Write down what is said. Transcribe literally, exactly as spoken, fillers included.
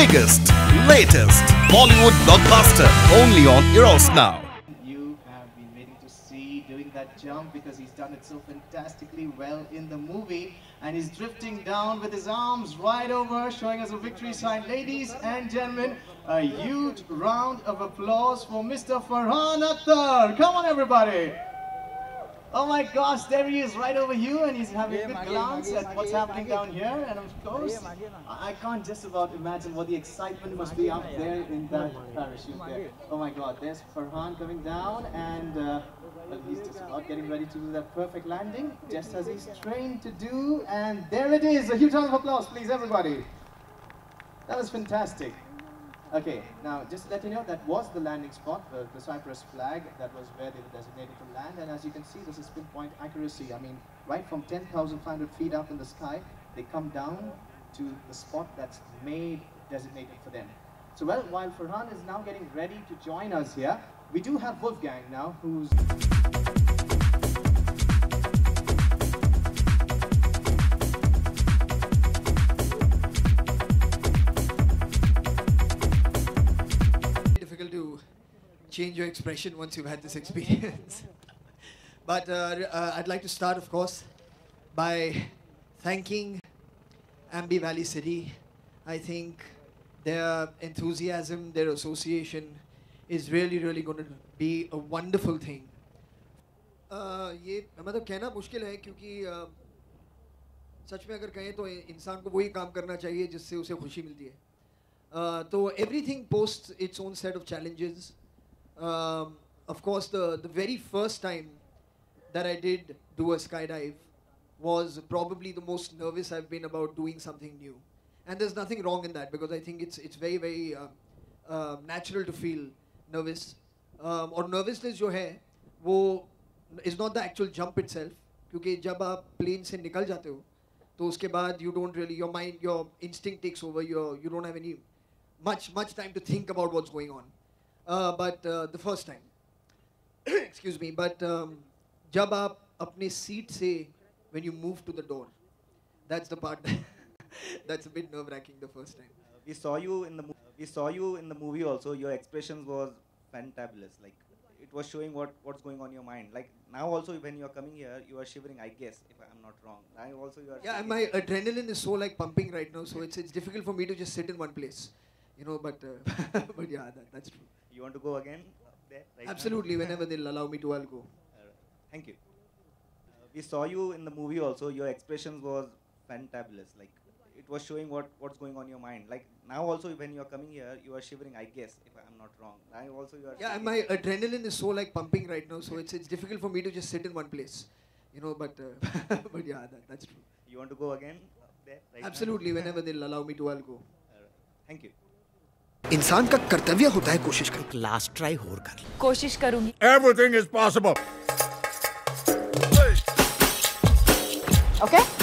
biggest, latest Bollywood blockbuster only on ErosNow. You have been waiting to see doing that jump because he's done it so fantastically well in the movie, and he's drifting down with his arms right over, showing us a victory sign. Ladies and gentlemen, a huge round of applause for Mister Farhan Akhtar. Come on, everybody. Oh my gosh, there he is right over you, and he's having a good glance at what's happening down here. And of course, I can't just about imagine what the excitement must be up there in that parachute there. Oh my god, there's Farhan coming down, and uh, well, he's just about getting ready to do that perfect landing, just as he's trained to do. And there it is, a huge round of applause, please, everybody. That was fantastic. Okay, now just to let you know, that was the landing spot, the, the Cyprus flag, that was where they were designated to land. And as you can see, this is pinpoint accuracy. I mean, right from ten thousand five hundred feet up in the sky, they come down to the spot that's made designated for them. So well, while Farhan is now getting ready to join us here, we do have Wolfgang now, who's... change your expression once you've had this experience. But uh, uh, I'd like to start, of course, by thanking Aamby Valley City. I think their enthusiasm, their association is really, really going to be a wonderful thing. Uh, ये मतलब कहना मुश्किल है क्योंकि uh, सच में अगर कहें तो इंसान को वही काम करना चाहिए जिससे उसे खुशी मिलती है. Uh, तो everything posts its own set of challenges. Um, of course, the, the very first time that I did do a skydive was probably the most nervous I've been about doing something new. And there's nothing wrong in that, because I think it's it's very, very uh, uh, natural to feel nervous. Um, और nervousness जो है, वो is not the actual jump itself. क्योंकि जब आप plane से निकल जाते हो, तो उसके बाद you don't really, your mind, your instinct takes over. Your, you don't have any much much time to think about what's going on. Uh, but uh, the first time, excuse me, but um, जब आप अपने seat से, when you move to the door, that's the part that's a bit nerve-wracking the first time. Uh, we saw you in the we saw you in the movie also. Your expressions was fantabulous. Like it was showing what what's going on in your mind. Like now also when you are coming here, you are shivering. I guess if I'm not wrong. Now also you are. Yeah, and my adrenaline is so like pumping right now. So it's it's difficult for me to just sit in one place, you know. But uh, but yeah, that, that's true. You want to go again up there? Right Absolutely, now? Whenever they'll allow me to, I'll go. Uh, thank you. Uh, we saw you in the movie also. Your expressions was fantabulous. Like it was showing what what's going on in your mind. Like now also when you are coming here, you are shivering. I guess if I'm not wrong. Now also you are. Yeah, and my adrenaline is so like pumping right now. So it's it's difficult for me to just sit in one place, you know. But uh, but yeah, that, that's true. You want to go again up there? Right Absolutely, now? whenever they'll allow me to, I'll go. Uh, thank you. इंसान का कर्तव्य होता है कोशिश करना. Last try और कर कोशिश करूंगी. Everything is possible. Okay?